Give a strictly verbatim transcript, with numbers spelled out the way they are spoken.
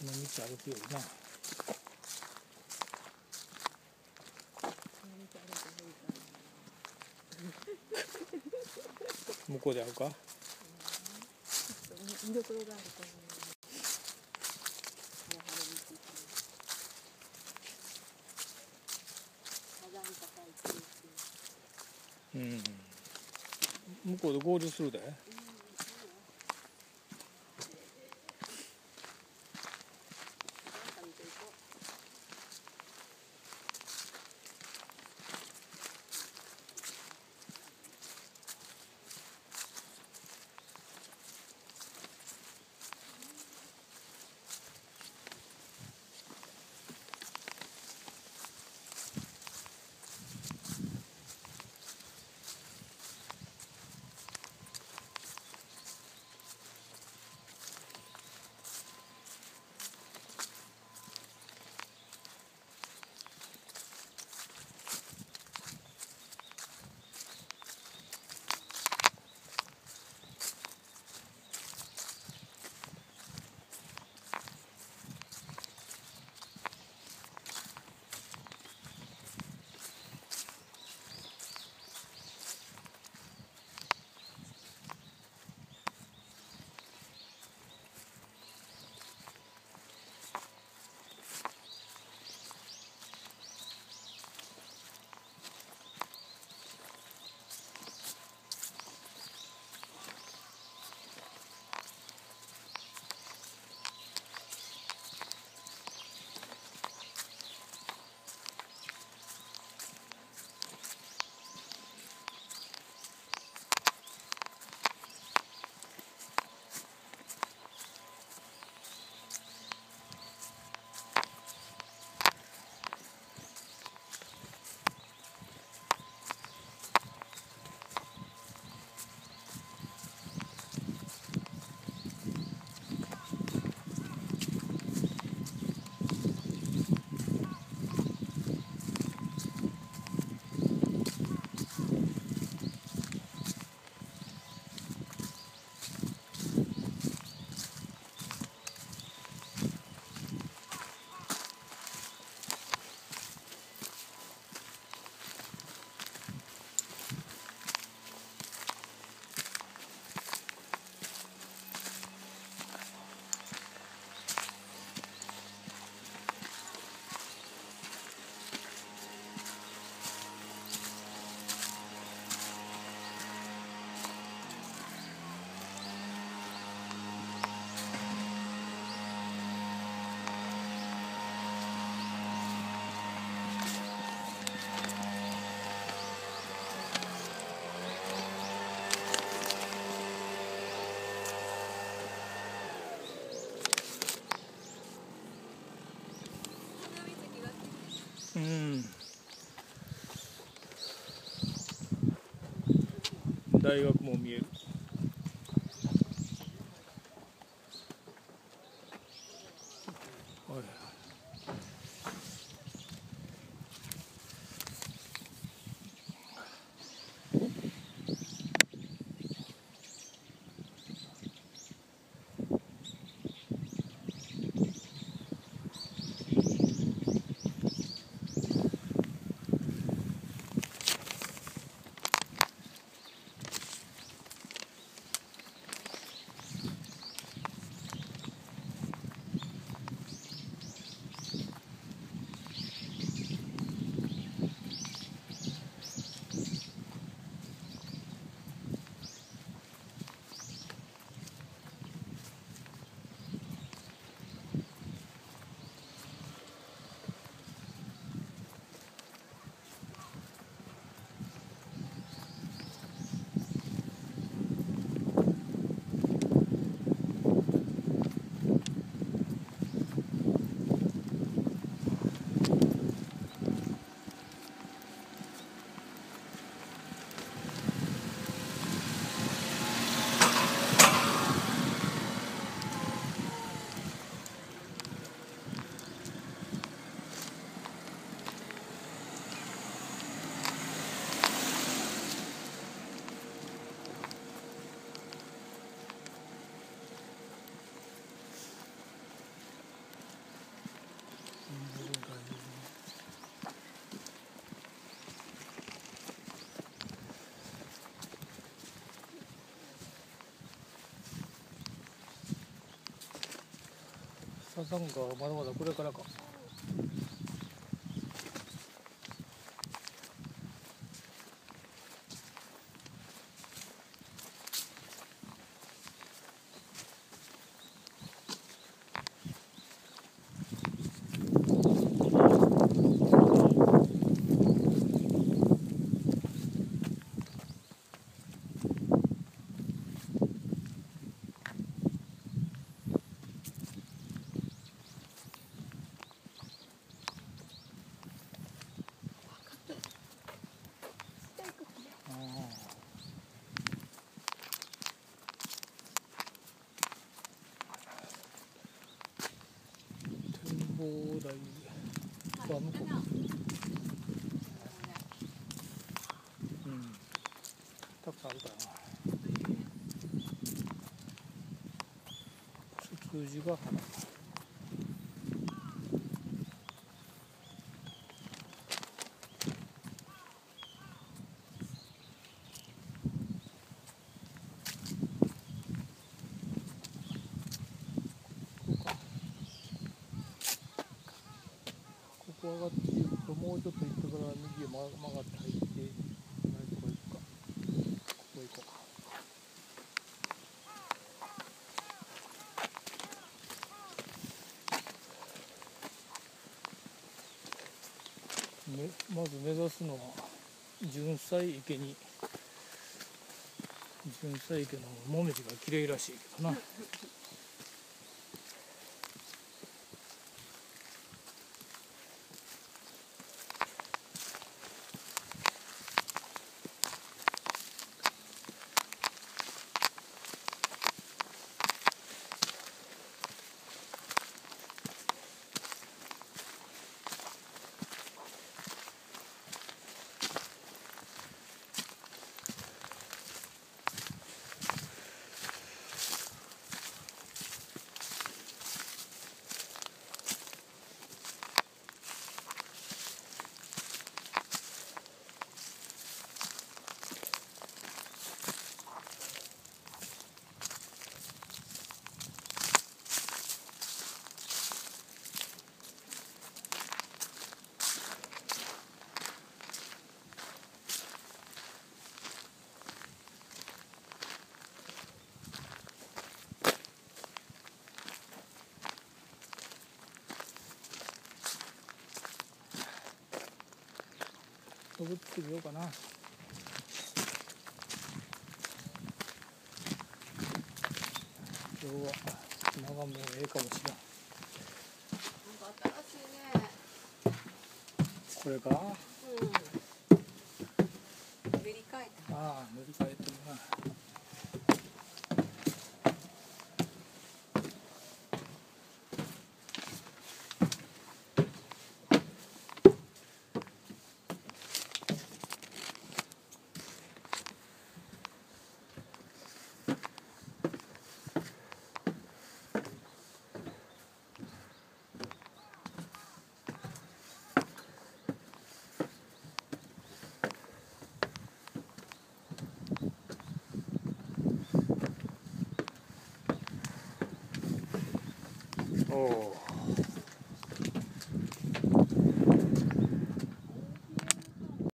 道歩くよりな。向こうで会うか。 見どころがあると思う。 うん。向こうで合流するで。うん。大学も見える。はい。 サザンカはまだまだこれからか。展望台は向こう。うん。たくさんあるからな。数字が花。ここ上がっていくと、もうちょっと行ってから右へ曲がって入ってないとこ行くか。ここ行こうか。めまず目指すのは純菜池に純菜池のもみじが綺麗らしいけどな。登ってみようかな。今日は眺めええかもしれん。 なんか新しいね。 これか。 うん。塗り替えた。 ああ、塗り替えてるな。おお。